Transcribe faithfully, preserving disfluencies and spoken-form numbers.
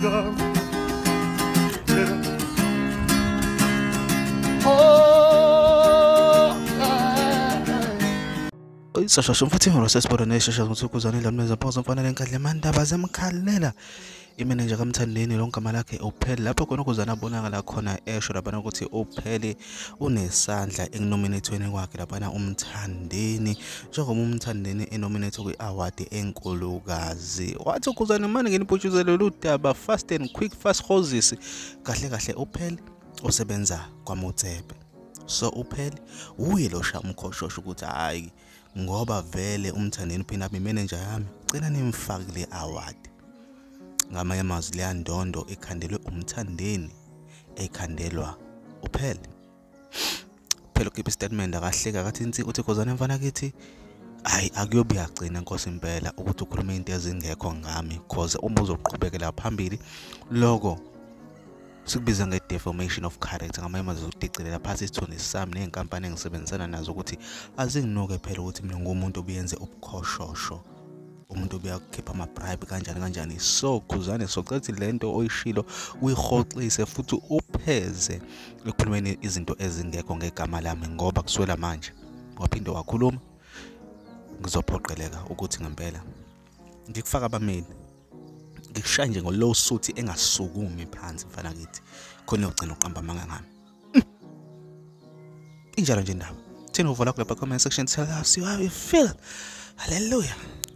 gone. Oh, isashasho mfathi ngolo sesibona neshasha ngothukuzana lameza phoso mfanele enkadle mandaba zemkhalela imeneja kaMthandeni lonke amalakhe upheli lapho khona ukuzana abonakala khona esho labana ukuthi upheli unesandla ekunominathweni kwakhe labana uMthandeni njengoba uMthandeni enominate kwi-award enkulukazi wathi ukuzana manje ngeniputshuzelo ludaba fast and quick fast hoses kahle kahle upheli osebenza kwaMotsebe so upheli uye lo sha umkhoshosho ukuthi hayi ngoba vele uMthandeni phina abe manager yami cela nimfakile award ngamanye amazwi le ndondo ekhandelwe uMthandeni ekhandelwa upheli phela ukhipha statement akahleka kathi insi uthi kozana mfana kithi hayi akuyobe yagcina Nkosi impela ukuthi ukhuluma into ezingekho ngami because uma uzoqhubekela phambili lokho sikubiza nge-defamation of character ngamanye amazwi udicelela phansi isithunzi sami nenkampani engisebenzisana nazo ukuthi azinginuke phela ukuthi mina ngumuntu obuyenze ubukhoshosho umuntu obuyakhipha ama-bribe kanjani kanjani so khuzane socathi lento oyishilo uyihoxise futhi upheze ekukhulumeni izinto ezingekho ngegama lami ngoba kuswela manje waphinde wakhuluma ngizophoqeleka ukuthi ngempela ngikufaka abameli ngikushaya nje ngolow suit engasukumi phansi mfana kithi khona ugcina uqamba amanga ngami injalo nje indaba thina uvola kule comment section tell us how you feel hallelujah.